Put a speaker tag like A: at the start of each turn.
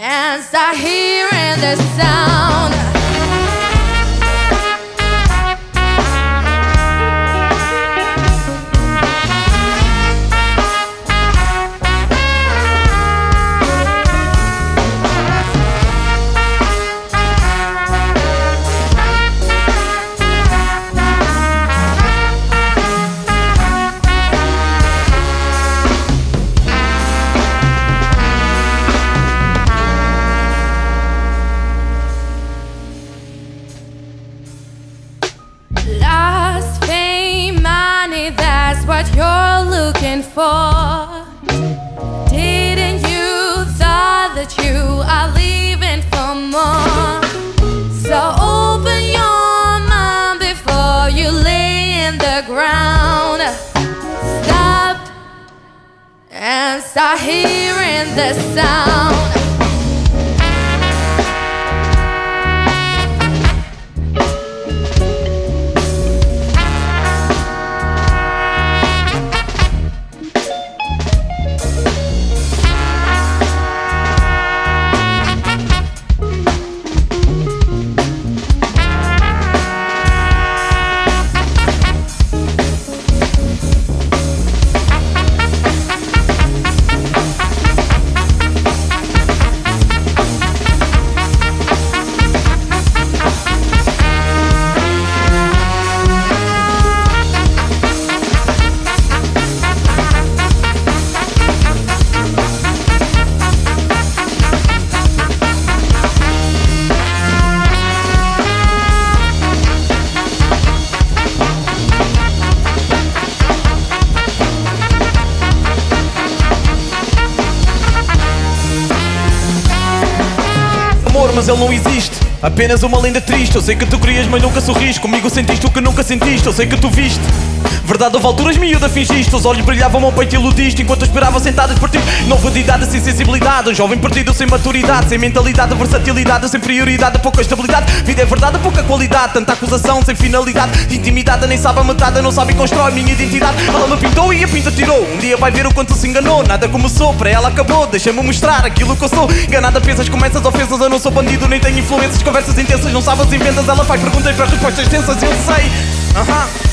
A: and start hearing the sound. Lost fame, money, that's what you're looking for. Didn't you thought that you are leaving for more? So open your mind before you lay in the ground. Stop and start hearing the sound.
B: Mas ele não existe, apenas uma lenda triste. Eu sei que tu querias, mas nunca sorriste. Comigo sentiste o que nunca sentiste. Eu sei que tu viste. Verdade, houve alturas miúda fingiste. Os olhos brilhavam ao peito e iludiste enquanto eu esperava sentadas por ti. Novo de idade sem sensibilidade, um jovem perdido sem maturidade, sem mentalidade, versatilidade, sem prioridade, pouca estabilidade. Vida é verdade, pouca qualidade, tanta acusação sem finalidade. De intimidade nem sabe a metade, não sabe e constrói minha identidade. Ela me pintou e a pinta tirou. Um dia vai ver o quanto se enganou. Nada começou, para ela acabou. Deixa-me mostrar aquilo que eu sou. Enganada pensas, começas ofensas. Eu não sou bandido, nem tenho influências. Conversas intensas, não sabes, inventas. Ela faz perguntas para respostas tensas. Eu sei.